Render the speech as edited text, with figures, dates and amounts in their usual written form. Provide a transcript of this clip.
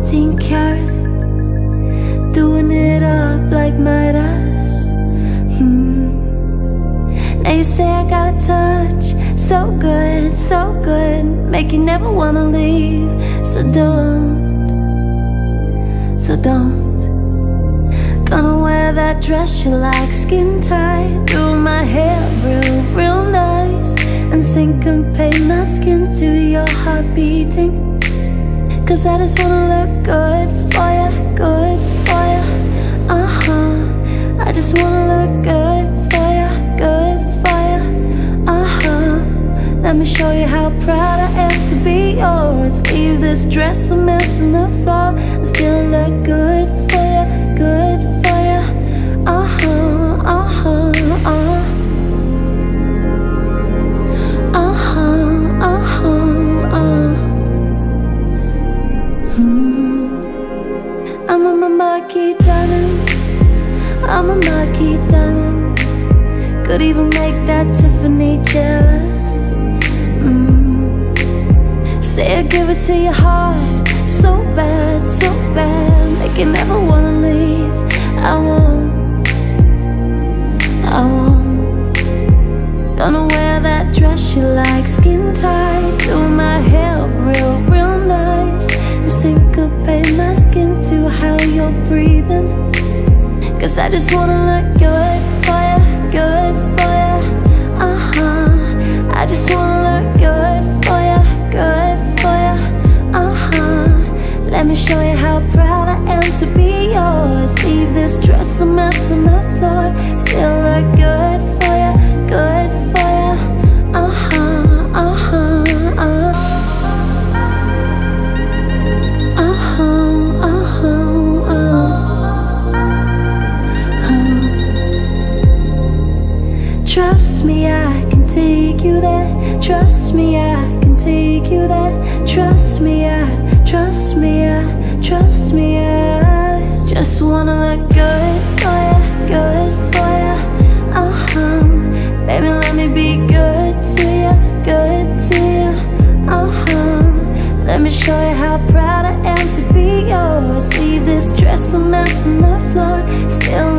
14 karat, doing it up like Midas. Now you say I got a touch so good, make you never wanna leave. So don't. Gonna wear that dress you like, skin tight, do my hair real nice, and syncopate my skin to your heart beating. Cause I just wanna look good for ya, I just wanna look good for ya, Let me show you how proud I am to be yours. Leave this dress a mess on the floor and still look good for ya, I'm a marquee diamonds, I'm a marquee diamond. Could even make that Tiffany jealous. Say I give it to your heart so bad, make you never wanna leave. I won't. Gonna wear that dress you like, skin tight, do my hair real nice, and syncopate my skin to how you're breathing. Cause I just wanna look good for ya, I just wanna look good for ya, Let me show you how proud I am to be yours. Leave this dress a mess on the floor, still look good for ya, Trust me, I can take you there. Trust me, I can take you there. Trust me, I just wanna look good for ya, Baby, let me be good to you, Let me show you how proud I am to be yours. Leave this dress a mess on the floor, still